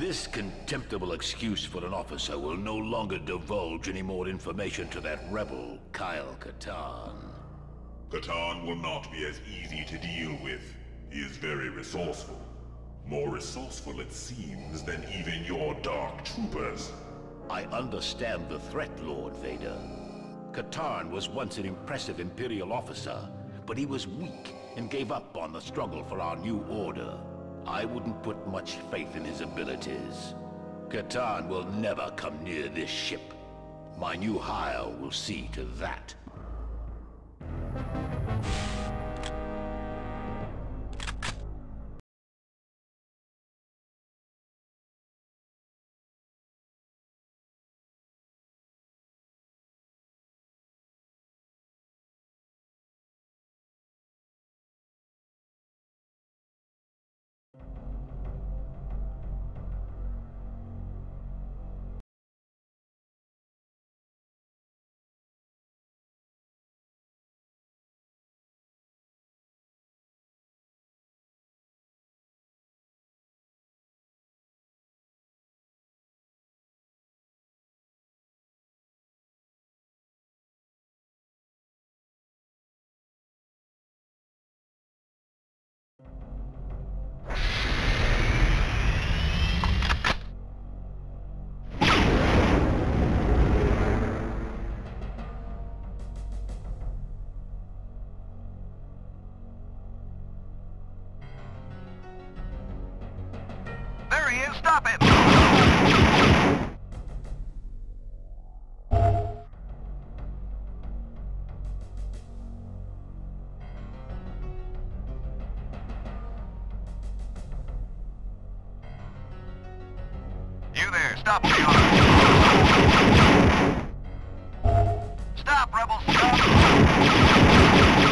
This contemptible excuse for an officer will no longer divulge any more information to that rebel, Kyle Katarn. Katarn will not be as easy to deal with. He is very resourceful. More resourceful, it seems, than even your Dark Troopers. I understand the threat, Lord Vader. Katarn was once an impressive Imperial officer, but he was weak and gave up on the struggle for our new order. I wouldn't put much faith in his abilities. Katarn will never come near this ship. My new hire will see to that. There he is! Stop it! You there! Stop where you are! Stop, rebels! Stop!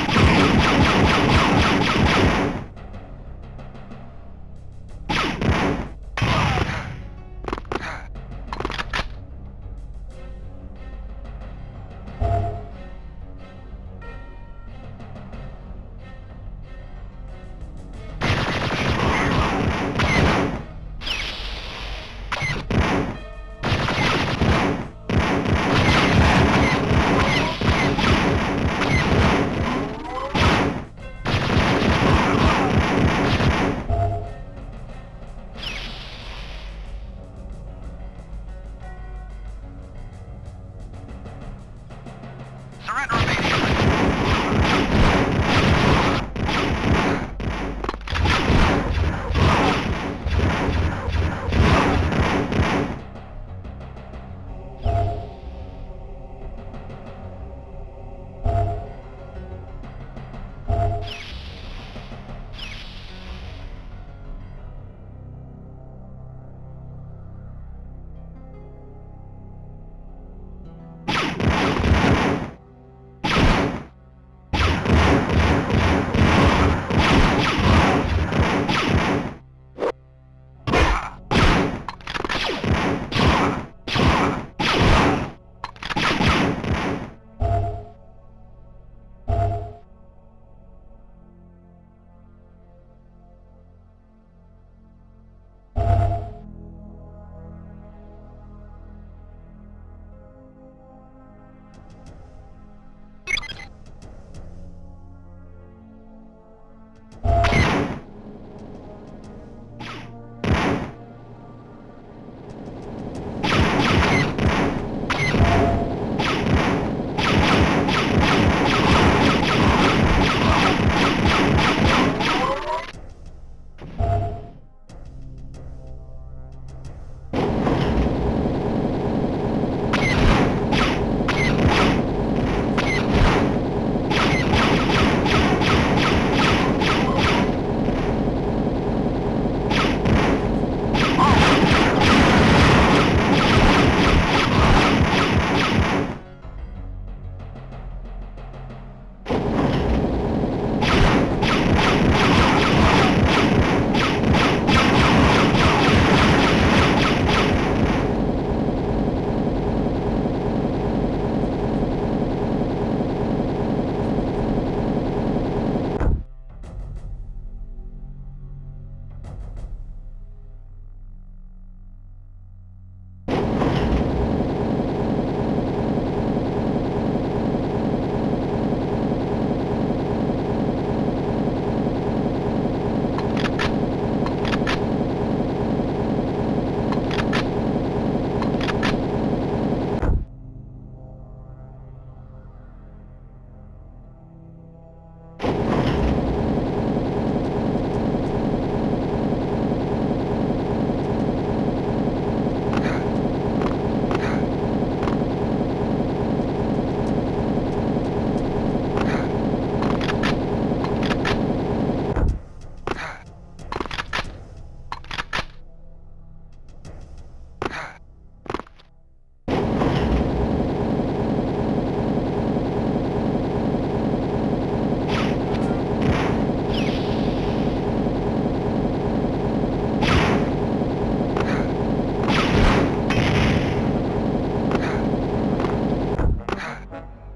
Surrender immediately!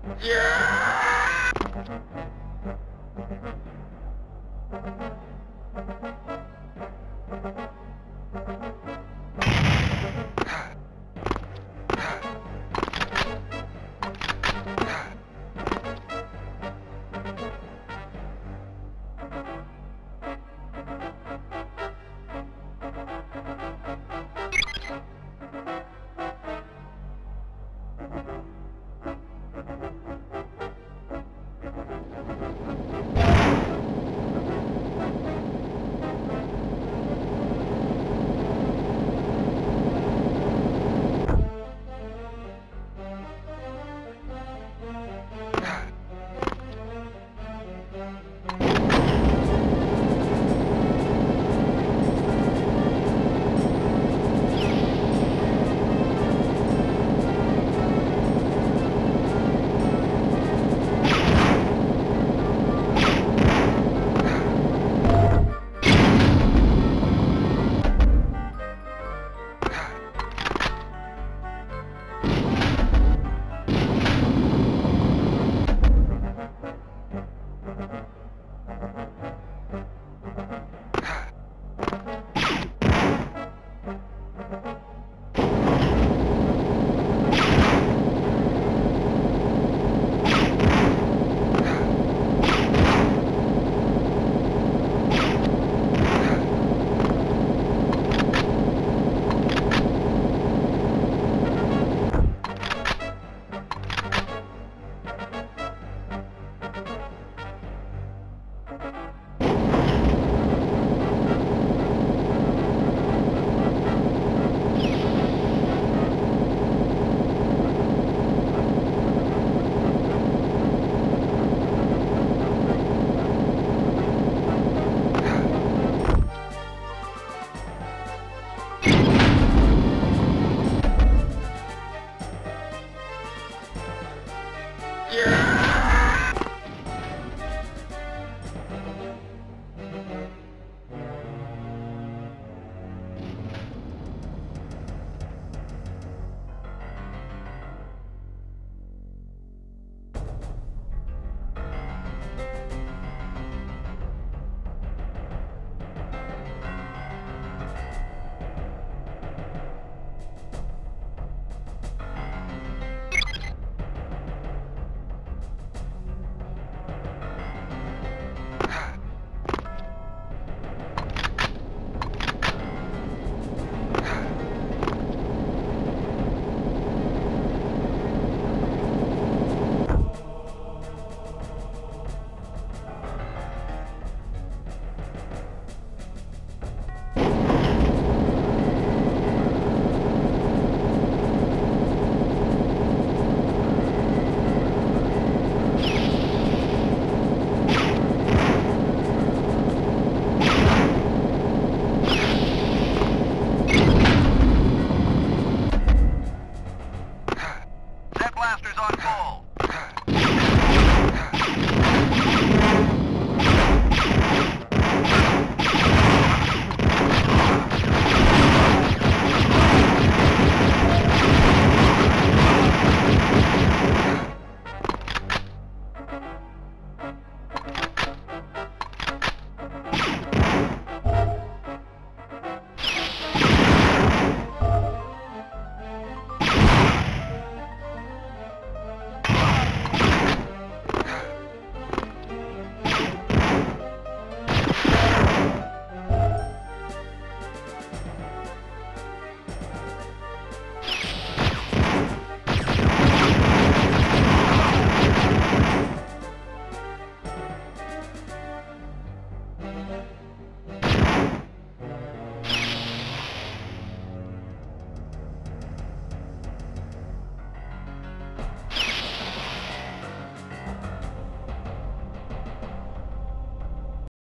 Jet blasters on full.